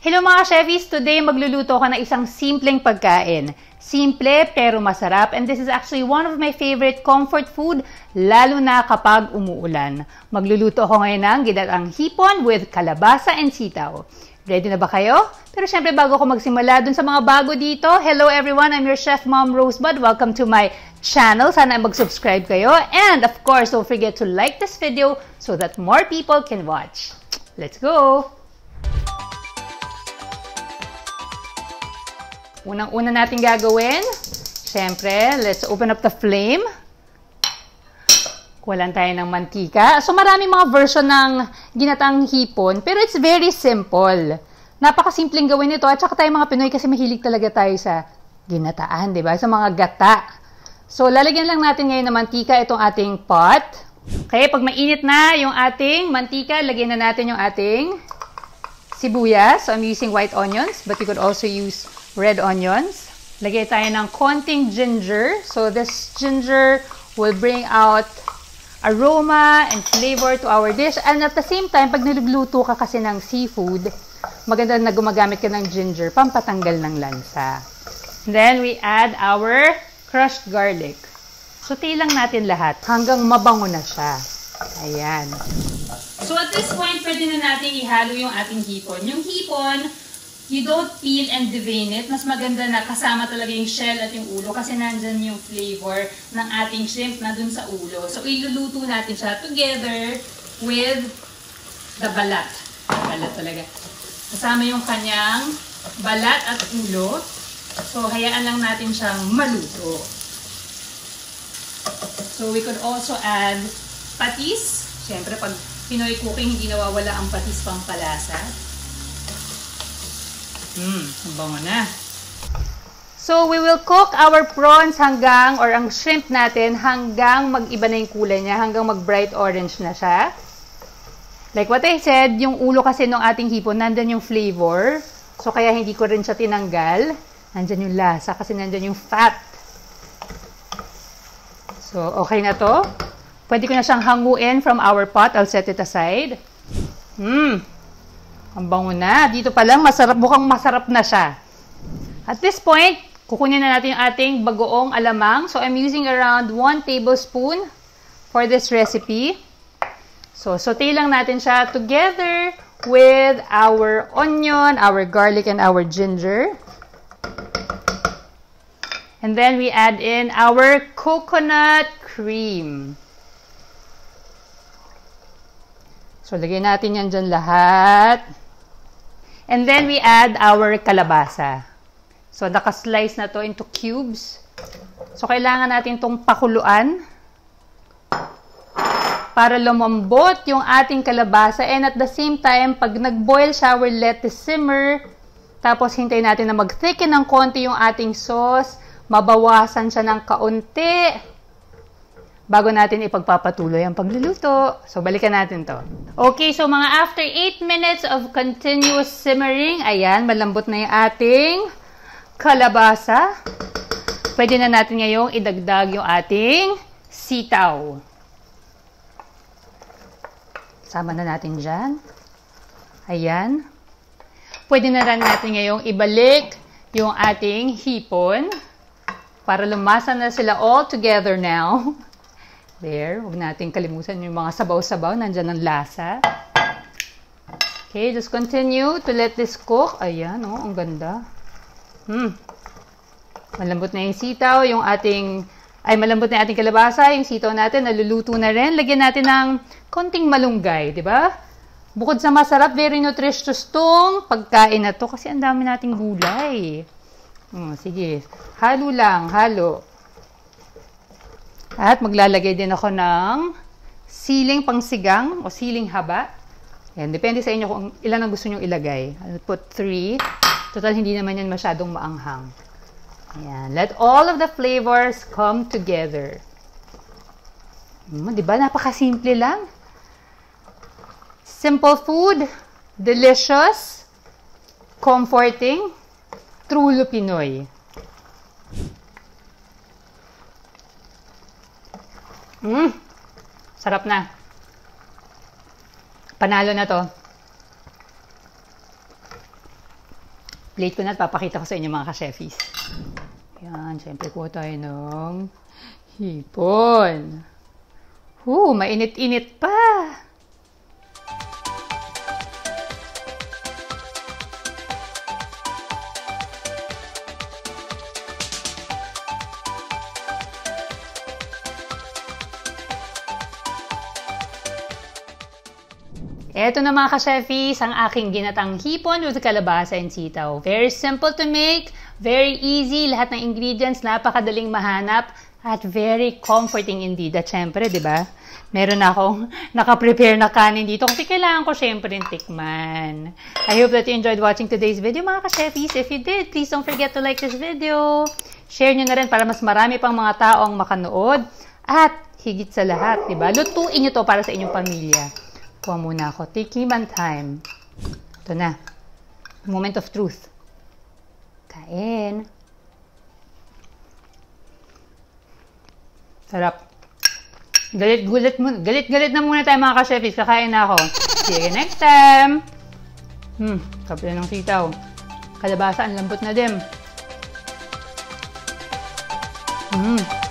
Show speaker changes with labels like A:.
A: Hello mga chefis! Today magluluto ako ng isang simpleng pagkain. Simple pero masarap, and this is actually one of my favorite comfort food, lalo na kapag umuulan. Magluluto ako ngayon ng ginataang hipon with kalabasa and sitaw. Ready na ba kayo? Pero syempre bago ako magsimula dun sa mga bago dito, hello everyone! I'm your Chef Mom Rosebud. Welcome to my channel. Sana mag-subscribe kayo. And of course, don't forget to like this video so that more people can watch. Let's go! Unang-una natin gagawin, syempre, let's open up the flame. Kuha lang tayo ng mantika. So, maraming mga version ng ginataang hipon, pero it's very simple. Napakasimpleng gawin ito. At saka tayo mga Pinoy kasi mahilig talaga tayo sa ginataan, di ba? Sa mga gata. So, lalagyan lang natin ngayon ng mantika itong ating pot. Okay, pag mainit na yung ating mantika, lagyan na natin yung ating sibuyas. So, I'm using white onions, but you could also use red onions. Lagay tayo ng konting ginger. So, this ginger will bring out aroma and flavor to our dish. And at the same time, pag niluluto ka kasi ng seafood, maganda na gumagamit ka ng ginger, pampatanggal ng lansa. Then, we add our crushed garlic. Sauté lang natin lahat hanggang mabango na siya. Ayan. So, at this point, pwede na natin ihalo yung ating hipon. Yung hipon, you don't peel and devein it. Mas maganda na kasama talaga yung shell at yung ulo kasi nandyan yung flavor ng ating shrimp na dun sa ulo. So, iluluto natin siya together with the balat. Balat talaga. Kasama yung kanyang balat at ulo. So, hayaan lang natin siyang maluto. So, we could also add patis. Siyempre, pag Pinoy cooking, hindi nawawala ang patis pang palasa. Ang bango na. So, we will cook our prawns hanggang, or ang shrimp natin, hanggang mag-iba na yung kulay niya, hanggang mag-bright orange na siya. Like what I said, yung ulo kasi ng ating hipon, nandyan yung flavor. So, kaya hindi ko rin siya tinanggal. Nandyan yung lasa, kasi nandyan yung fat. So, okay na to. Pwede ko na siyang hanguin from our pot. I'll set it aside. Ang bango na. Dito pa lang, masarap, mukhang masarap na siya. At this point, kukunin na natin yung ating bagoong alamang. So, I'm using around 1 tablespoon for this recipe. So, sauté lang natin siya together with our onion, our garlic, and our ginger. And then, we add in our coconut cream. So, lagyan natin yan dyan lahat. And then, we add our kalabasa. So, nakaslice na to into cubes. So, kailangan natin itong pakuluan para lumambot yung ating kalabasa. And at the same time, pag nag-boil siya, we'll let it simmer. Tapos, hintayin natin na mag-thicken ng konti yung ating sauce. Mabawasan siya ng kaunti bago natin ipagpapatuloy ang pagluluto. So, balikan natin to. Okay, so mga after 8 minutes of continuous simmering, ayan, malambot na yung ating kalabasa. Pwede na natin ngayong idagdag yung ating sitaw. Sama na natin dyan. Ayan. Pwede na rin natin ngayong ibalik yung ating hipon para lumasa na sila all together now. There, huwag natin kalimutan yung mga sabaw-sabaw. Nandyan ang lasa. Okay, just continue to let this cook. Ayan, oh, ang ganda. Malambot na yung sitaw, malambot na yung ating kalabasa, yung sitaw natin, naluluto na rin. Lagyan natin ng konting malunggay, di ba? Bukod sa masarap, very nutritious tong pagkain na to kasi ang dami nating gulay. Sige, halo lang, halo. At maglalagay din ako ng siling pangsigang o siling haba. Yan, depende sa inyo kung ilan ang gusto nyo ilagay. I'll put 3. Total, hindi naman yan masyadong maanghang. Ayan. Let all of the flavors come together. Diba? Napakasimple lang. Simple food, delicious, comforting, truly Pinoy. Sarap na. Panalo na to. Plate ko na at papakita ko sa inyo mga ka-chefis. Yan, syempre kuha tayo ng hipon. Mainit-init pa. Eto na mga ka-chefis, ang aking ginatang hipon with kalabasa and sitaw. Very simple to make, very easy, lahat ng ingredients napakadaling mahanap, at very comforting indeed. At syempre, di ba? Meron akong naka-prepare na kanin dito kasi kailangan ko syempre tikman. I hope that you enjoyed watching today's video mga ka-chefis. If you did, please don't forget to like this video. Share nyo na rin para mas marami pang mga taong makanood. At higit sa lahat, di ba? Lutuin nyo to para sa inyong pamilya. Kuha muna ako. Tikiman time. Ito na. Moment of truth. Kain. Sarap. Galit na muna tayo mga ka-chefis. Kakain na ako. See you next time. Kapila ng sitaw. Kalabasa, ang lambot na din.